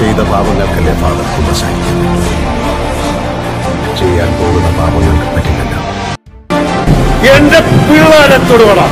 ചെയ്ത പാപങ്ങൾക്കല്ലേ ഫാദർ കുമ്പസാരിക്കുന്നത്. ചെയ്യാൻ പോകുന്ന പാപങ്ങൾക്ക് പറ്റില്ലല്ലോ. എന്റെ പിള്ളേരെ തൊടുവടാ.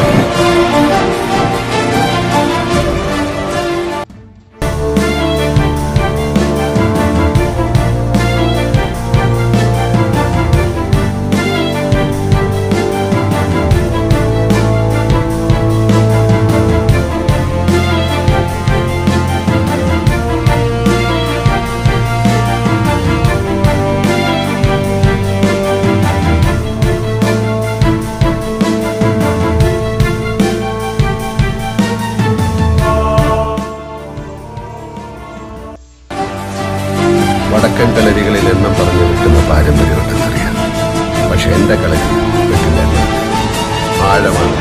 വടക്കൻ കളരികളിൽ എണ്ണം പറഞ്ഞു വെക്കുന്ന പാരമ്പര്യമുണ്ടെന്നറിയാം. പക്ഷെ എന്റെ കളരി വെക്കുന്ന ആഴമാണ്.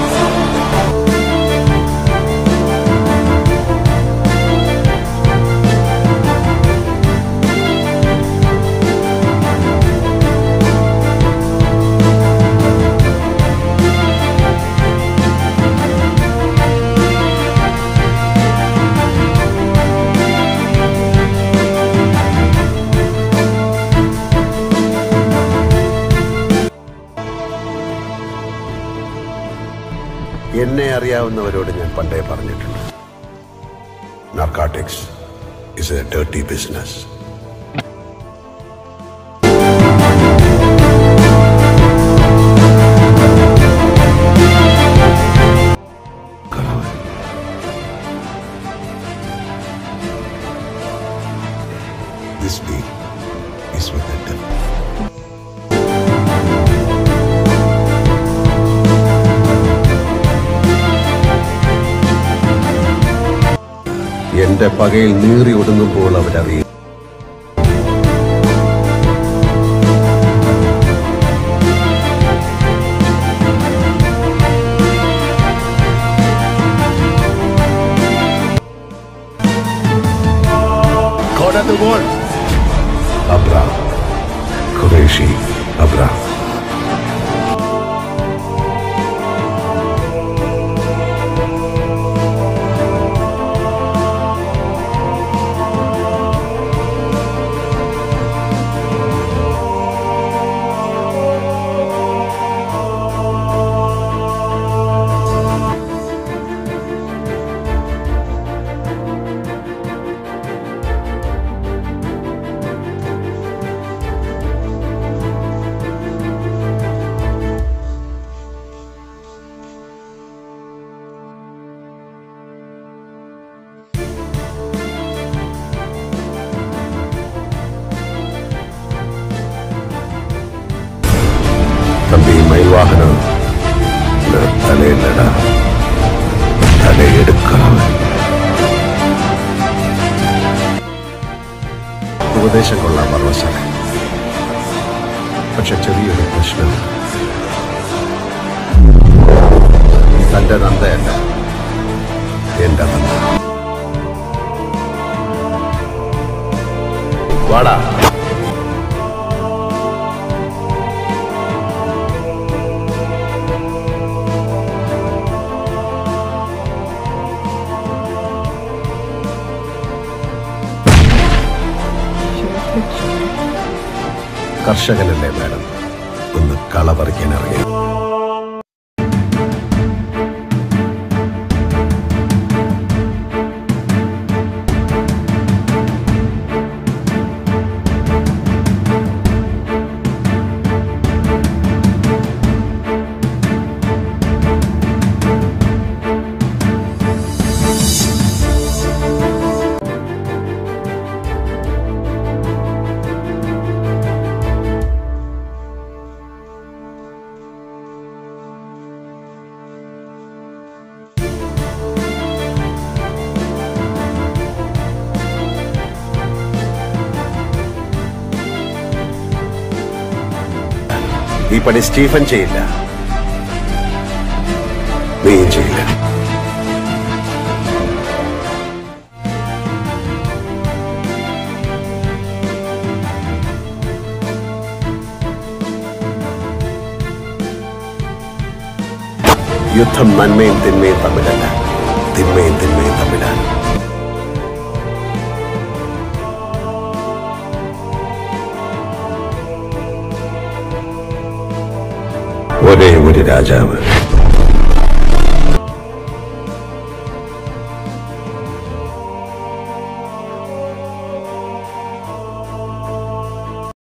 എന്നെ അറിയാവുന്നവരോട് ഞാൻ പണ്ടേ പറഞ്ഞിട്ടുണ്ട്, narcotics is a dirty business. This deal is with the devil. എന്റെ പകയിൽ നീറി ഒടുങ്ങുമ്പോൾ അവരറിയും. God of the world. Abraham, Qureshi, Abraham. Thampi മൈവാഹനം തലയിലട തലയെടുക്കണം. ഉപദേശം കൊള്ളാൻ പർവ്വസാണ്. പക്ഷെ ചെറിയൊരു പ്രശ്നം, തന്റെ നന്ദയല്ല എന്റെ നന്ദ. വാടാ. കർഷകനല്ലേ മാഡം, ഒന്ന് കള പറിക്കാൻ ഇറങ്ങി. ഈ പണി സ്റ്റീഫൻ ചെയ്യില്ല, നീയും ചെയ്യില്ല. യുദ്ധം നന്മയും തിന്മയും തമ്മിലല്ല, തിന്മയും തിന്മയും തമ്മിലാണ്. ഒരേ ഒരു രാജാവ്.